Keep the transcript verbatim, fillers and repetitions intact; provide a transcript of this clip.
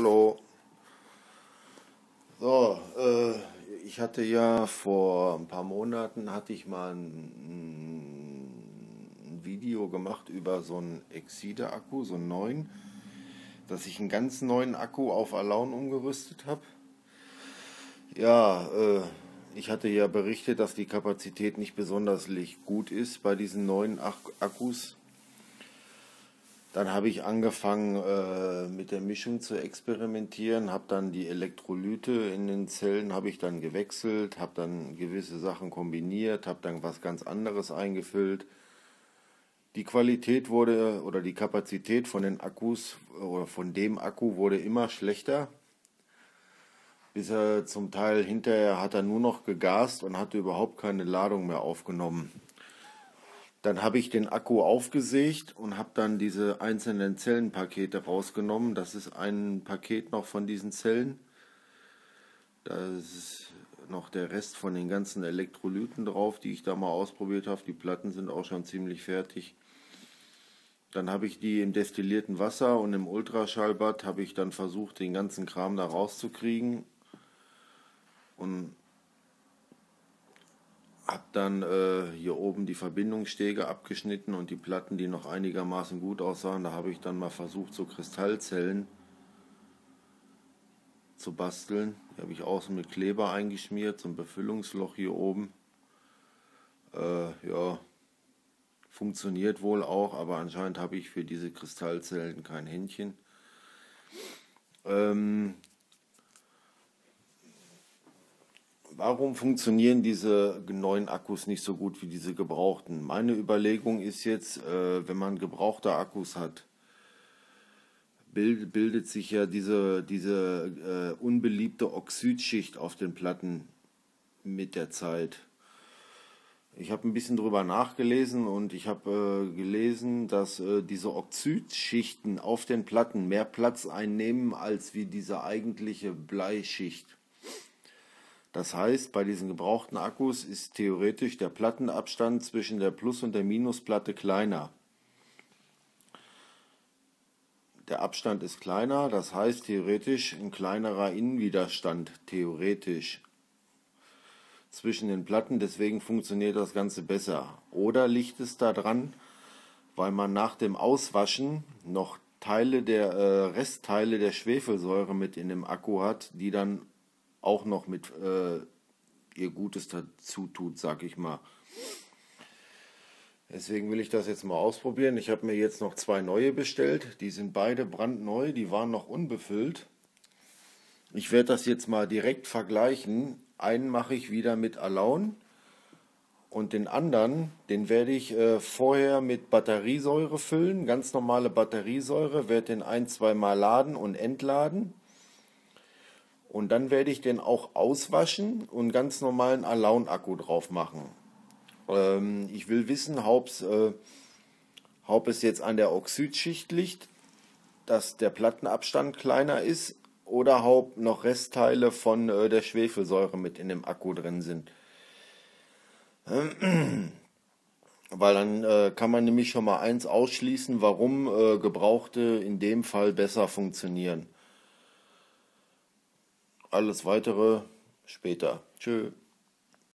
Hallo. So, äh, ich hatte ja vor ein paar Monaten hatte ich mal ein, ein Video gemacht über so einen Exide-Akku, so einen neuen, dass ich einen ganz neuen Akku auf Alaun umgerüstet habe. Ja, äh, ich hatte ja berichtet, dass die Kapazität nicht besonders gut ist bei diesen neuen Ak- Akkus. Dann habe ich angefangen äh, mit der Mischung zu experimentieren, habe dann die Elektrolyte in den Zellen habe ich dann gewechselt, habe dann gewisse Sachen kombiniert, habe dann was ganz anderes eingefüllt. Die Qualität wurde oder die Kapazität von den Akkus oder von dem Akku wurde immer schlechter, bis er zum Teil hinterher hat er nur noch gegast und hatte überhaupt keine Ladung mehr aufgenommen. Dann habe ich den Akku aufgesägt und habe dann diese einzelnen Zellenpakete rausgenommen. Das ist ein Paket noch von diesen Zellen. Da ist noch der Rest von den ganzen Elektrolyten drauf, die ich da mal ausprobiert habe. Die Platten sind auch schon ziemlich fertig. Dann habe ich die im destillierten Wasser und im Ultraschallbad habe ich dann versucht, den ganzen Kram da rauszukriegen. Und habe dann äh, hier oben die Verbindungsstege abgeschnitten und die Platten, die noch einigermaßen gut aussahen, da habe ich dann mal versucht, so Kristallzellen zu basteln. Die habe ich außen mit Kleber eingeschmiert, so ein Befüllungsloch hier oben. Äh, ja, funktioniert wohl auch, aber anscheinend habe ich für diese Kristallzellen kein Händchen. Ähm, Warum funktionieren diese neuen Akkus nicht so gut wie diese gebrauchten? Meine Überlegung ist jetzt, äh, wenn man gebrauchte Akkus hat, bild, bildet sich ja diese, diese äh, unbeliebte Oxidschicht auf den Platten mit der Zeit. Ich habe ein bisschen drüber nachgelesen und ich habe äh, gelesen, dass äh, diese Oxidschichten auf den Platten mehr Platz einnehmen als wie diese eigentliche Bleischicht. Das heißt, bei diesen gebrauchten Akkus ist theoretisch der Plattenabstand zwischen der Plus- und der Minusplatte kleiner. Der Abstand ist kleiner, das heißt theoretisch ein kleinerer Innenwiderstand, theoretisch, zwischen den Platten, deswegen funktioniert das Ganze besser. Oder liegt es daran, weil man nach dem Auswaschen noch Teile der äh, Restteile der Schwefelsäure mit in dem Akku hat, die dann auch noch mit äh, ihr Gutes dazu tut, sag ich mal. Deswegen will ich das jetzt mal ausprobieren. Ich habe mir jetzt noch zwei neue bestellt. Die sind beide brandneu, die waren noch unbefüllt. Ich werde das jetzt mal direkt vergleichen. Einen mache ich wieder mit Alaun und den anderen, den werde ich äh, vorher mit Batteriesäure füllen. Ganz normale Batteriesäure, werde den ein-, zweimal laden und entladen. Und dann werde ich den auch auswaschen und einen ganz normalen Alaun-Akku drauf machen. Ähm, ich will wissen, ob es äh, ob es jetzt an der Oxidschicht liegt, dass der Plattenabstand kleiner ist, oder ob noch Restteile von äh, der Schwefelsäure mit in dem Akku drin sind. Weil dann äh, kann man nämlich schon mal eins ausschließen, warum äh, gebrauchte in dem Fall besser funktionieren. Alles weitere später. Tschö.